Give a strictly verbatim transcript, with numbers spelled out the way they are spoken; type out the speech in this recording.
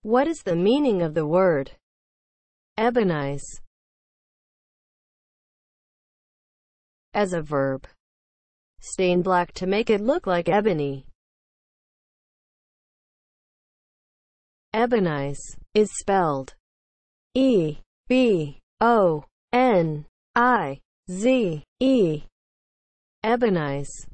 What is the meaning of the word ebonize? As a verb, stain black to make it look like ebony. Ebonize is spelled E B O N I Z E. Ebonize.